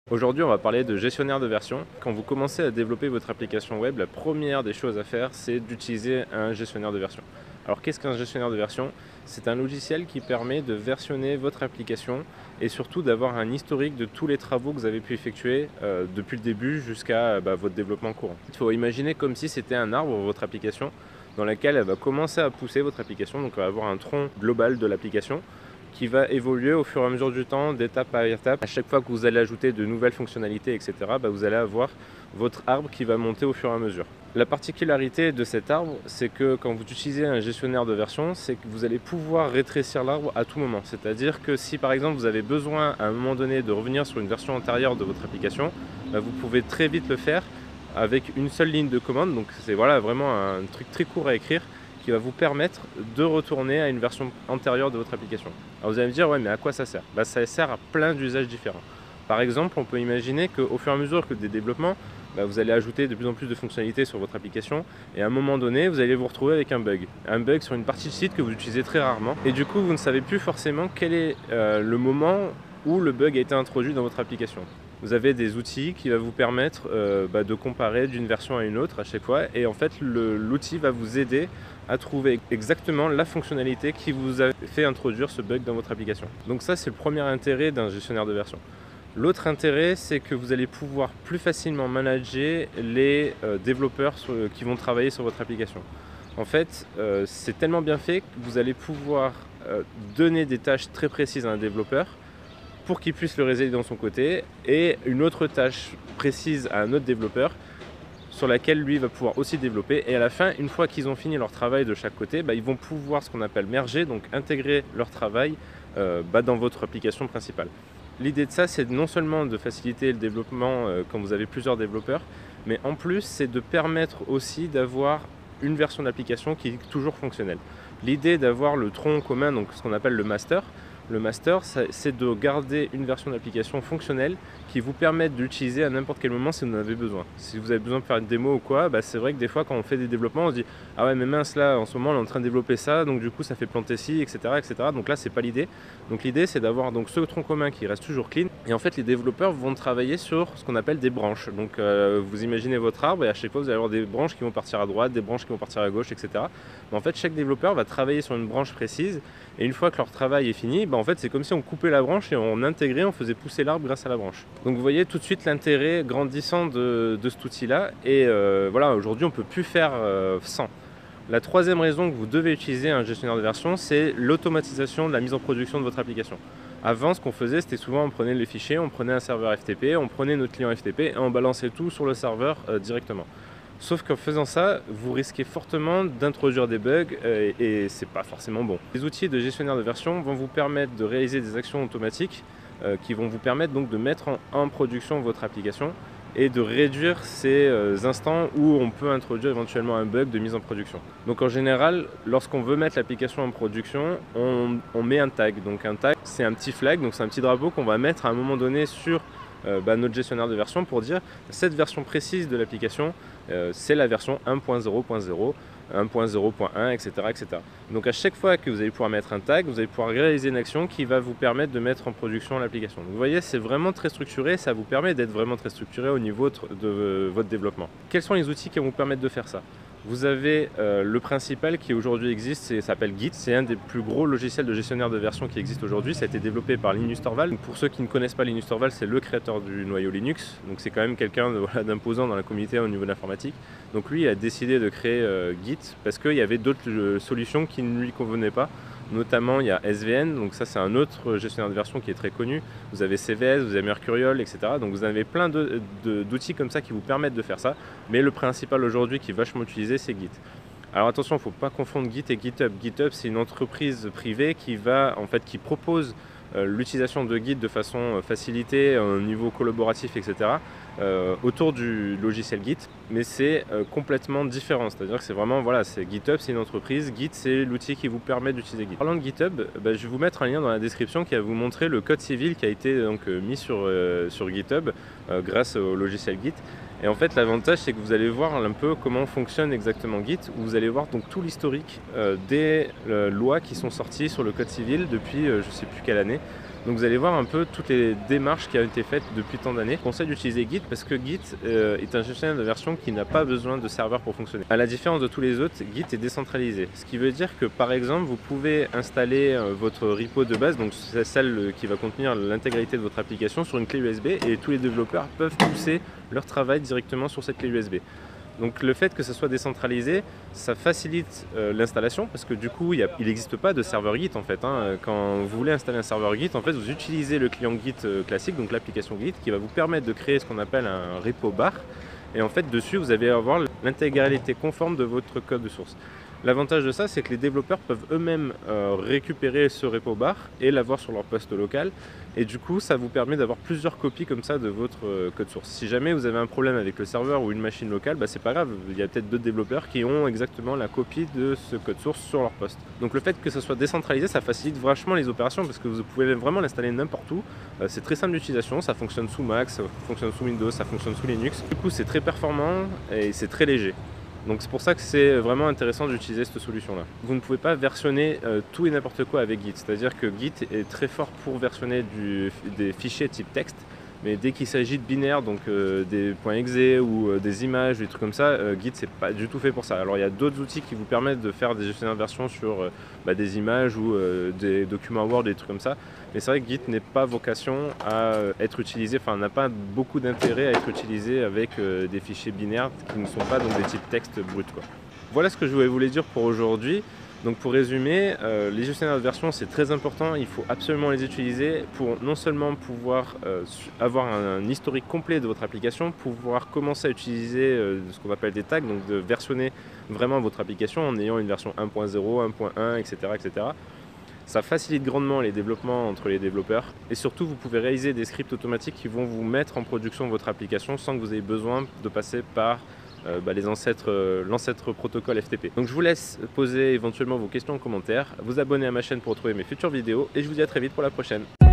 Aujourd'hui, on va parler de gestionnaire de version. Quand vous commencez à développer votre application web, la première des choses à faire, c'est d'utiliser un gestionnaire de version. Alors, qu'est-ce qu'un gestionnaire de version? C'est un logiciel qui permet de versionner votre application et surtout d'avoir un historique de tous les travaux que vous avez pu effectuer depuis le début jusqu'à votre développement courant. Il faut imaginer comme si c'était un arbre, votre application, dans laquelle elle va commencer à pousser votre application. Donc, elle va avoir un tronc global de l'application qui va évoluer au fur et à mesure du temps, d'étape à étape. À chaque fois que vous allez ajouter de nouvelles fonctionnalités, etc., vous allez avoir votre arbre qui va monter au fur et à mesure. La particularité de cet arbre, c'est que quand vous utilisez un gestionnaire de version, c'est que vous allez pouvoir rétrécir l'arbre à tout moment. C'est-à-dire que si par exemple vous avez besoin à un moment donné de revenir sur une version antérieure de votre application, vous pouvez très vite le faire avec une seule ligne de commande. Donc c'est vraiment un truc très court à écrire qui va vous permettre de retourner à une version antérieure de votre application. Alors vous allez me dire, ouais, mais à quoi ça sert? Ça sert à plein d'usages différents. Par exemple, on peut imaginer qu'au fur et à mesure que des développements, vous allez ajouter de plus en plus de fonctionnalités sur votre application et à un moment donné, vous allez vous retrouver avec un bug. Un bug sur une partie du site que vous utilisez très rarement et du coup, vous ne savez plus forcément quel est le moment où le bug a été introduit dans votre application. Vous avez des outils qui vont vous permettre de comparer d'une version à une autre à chaque fois et en fait l'outil va vous aider à trouver exactement la fonctionnalité qui vous a fait introduire ce bug dans votre application. Donc ça, c'est le premier intérêt d'un gestionnaire de version. L'autre intérêt, c'est que vous allez pouvoir plus facilement manager les développeurs qui vont travailler sur votre application. En fait, c'est tellement bien fait que vous allez pouvoir donner des tâches très précises à un développeur pour qu'il puisse le réaliser dans son côté et une autre tâche précise à un autre développeur sur laquelle lui va pouvoir aussi développer et à la fin, une fois qu'ils ont fini leur travail de chaque côté, ils vont pouvoir ce qu'on appelle merger, donc intégrer leur travail dans votre application principale. L'idée de ça, c'est non seulement de faciliter le développement quand vous avez plusieurs développeurs, mais en plus, c'est de permettre aussi d'avoir une version d'application qui est toujours fonctionnelle. L'idée d'avoir le tronc commun, donc ce qu'on appelle le master, c'est de garder une version d'application fonctionnelle qui vous permette de l'utiliser à n'importe quel moment si vous en avez besoin. Si vous avez besoin de faire une démo ou quoi, c'est vrai que des fois quand on fait des développements, on se dit « Ah ouais mais mince là, en ce moment on est en train de développer ça, donc du coup ça fait planter ci, etc. etc. » Donc là c'est pas l'idée. Donc l'idée c'est d'avoir donc ce tronc commun qui reste toujours clean. Et en fait les développeurs vont travailler sur ce qu'on appelle des branches. Donc vous imaginez votre arbre et à chaque fois vous allez avoir des branches qui vont partir à droite, des branches qui vont partir à gauche, etc. Mais en fait chaque développeur va travailler sur une branche précise et une fois que leur travail est fini, en fait c'est comme si on coupait la branche et on intégrait, on faisait pousser l'arbre grâce à la branche. Donc vous voyez tout de suite l'intérêt grandissant de cet outil là et voilà, aujourd'hui on ne peut plus faire sans. La troisième raison que vous devez utiliser un gestionnaire de version, c'est l'automatisation de la mise en production de votre application. Avant, ce qu'on faisait, c'était souvent on prenait les fichiers, on prenait un serveur FTP, on prenait notre client FTP et on balançait tout sur le serveur directement. Sauf qu'en faisant ça, vous risquez fortement d'introduire des bugs et c'est pas forcément bon. Les outils de gestionnaire de version vont vous permettre de réaliser des actions automatiques qui vont vous permettre donc de mettre en production votre application et de réduire ces instants où on peut introduire éventuellement un bug de mise en production. Donc en général, lorsqu'on veut mettre l'application en production, on met un tag. Donc un tag, c'est un petit flag, donc c'est un petit drapeau qu'on va mettre à un moment donné sur notre gestionnaire de version pour dire cette version précise de l'application, c'est la version 1.0.0, 1.0.1, etc., etc. Donc à chaque fois que vous allez pouvoir mettre un tag, vous allez pouvoir réaliser une action qui va vous permettre de mettre en production l'application. Donc vous voyez, c'est vraiment très structuré, ça vous permet d'être vraiment très structuré au niveau de votre développement. Quels sont les outils qui vont vous permettre de faire ça? Vous avez le principal qui aujourd'hui existe, ça s'appelle Git. C'est un des plus gros logiciels de gestionnaire de version qui existe aujourd'hui. Ça a été développé par Linus Torvalds. Donc pour ceux qui ne connaissent pas Linus Torvalds, c'est le créateur du noyau Linux. Donc c'est quand même quelqu'un d'imposant dans la communauté au niveau de l'informatique. Donc lui, il a décidé de créer Git parce qu'il y avait d'autres solutions qui ne lui convenaient pas. Notamment, il y a SVN, donc ça c'est un autre gestionnaire de version qui est très connu. Vous avez CVS, vous avez Mercurial, etc. Donc vous avez plein d'outils comme ça qui vous permettent de faire ça. Mais le principal aujourd'hui qui est vachement utilisé, c'est Git. Alors attention, il ne faut pas confondre Git et GitHub. GitHub, c'est une entreprise privée qui propose l'utilisation de Git de façon facilitée au niveau collaboratif, etc. Autour du logiciel Git, mais c'est complètement différent. C'est-à-dire que c'est vraiment, c'est GitHub, c'est une entreprise, Git, c'est l'outil qui vous permet d'utiliser Git. Parlant de GitHub, je vais vous mettre un lien dans la description qui va vous montrer le code civil qui a été mis sur GitHub grâce au logiciel Git. Et en fait, l'avantage, c'est que vous allez voir un peu comment fonctionne exactement Git, où vous allez voir donc tout l'historique des lois qui sont sorties sur le code civil depuis je ne sais plus quelle année. Donc vous allez voir un peu toutes les démarches qui ont été faites depuis tant d'années. Je conseille d'utiliser Git parce que Git est un gestionnaire de version qui n'a pas besoin de serveur pour fonctionner. À la différence de tous les autres, Git est décentralisé. Ce qui veut dire que par exemple, vous pouvez installer votre repo de base, donc c'est celle qui va contenir l'intégralité de votre application sur une clé USB et tous les développeurs peuvent pousser leur travail directement sur cette clé USB. Donc le fait que ça soit décentralisé, ça facilite l'installation parce que du coup il n'existe pas de serveur Git en fait. Quand vous voulez installer un serveur Git, en fait vous utilisez le client Git classique, donc l'application Git qui va vous permettre de créer ce qu'on appelle un repo bar. Et en fait dessus vous allez avoir l'intégralité conforme de votre code de source. L'avantage de ça, c'est que les développeurs peuvent eux-mêmes récupérer ce repo bar et l'avoir sur leur poste local. Et du coup, ça vous permet d'avoir plusieurs copies comme ça de votre code source. Si jamais vous avez un problème avec le serveur ou une machine locale, bah, c'est pas grave. Il y a peut-être d'autres développeurs qui ont exactement la copie de ce code source sur leur poste. Donc le fait que ça soit décentralisé, ça facilite vachement les opérations parce que vous pouvez vraiment l'installer n'importe où. C'est très simple d'utilisation, ça fonctionne sous Mac, ça fonctionne sous Windows, ça fonctionne sous Linux. Du coup, c'est très performant et c'est très léger. Donc c'est pour ça que c'est vraiment intéressant d'utiliser cette solution-là. Vous ne pouvez pas versionner tout et n'importe quoi avec Git, c'est-à-dire que Git est très fort pour versionner des fichiers type texte, mais dès qu'il s'agit de binaire, donc des .exe ou des images, des trucs comme ça, Git c'est pas du tout fait pour ça. Alors il y a d'autres outils qui vous permettent de faire des gestionnaires de version sur des images ou des documents Word, des trucs comme ça, mais c'est vrai que Git n'est pas vocation à être utilisé, enfin n'a pas beaucoup d'intérêt à être utilisé avec des fichiers binaires qui ne sont pas donc des types texte brut, quoi. Voilà ce que je voulais vous dire pour aujourd'hui. Donc pour résumer, les gestionnaires de version c'est très important, il faut absolument les utiliser pour non seulement pouvoir avoir un historique complet de votre application, pouvoir commencer à utiliser ce qu'on appelle des tags, donc de versionner vraiment votre application en ayant une version 1.0, 1.1, etc., etc. Ça facilite grandement les développements entre les développeurs et surtout vous pouvez réaliser des scripts automatiques qui vont vous mettre en production votre application sans que vous ayez besoin de passer par l'ancêtre protocole FTP. Donc je vous laisse poser éventuellement vos questions en commentaire, vous abonner à ma chaîne pour retrouver mes futures vidéos et je vous dis à très vite pour la prochaine.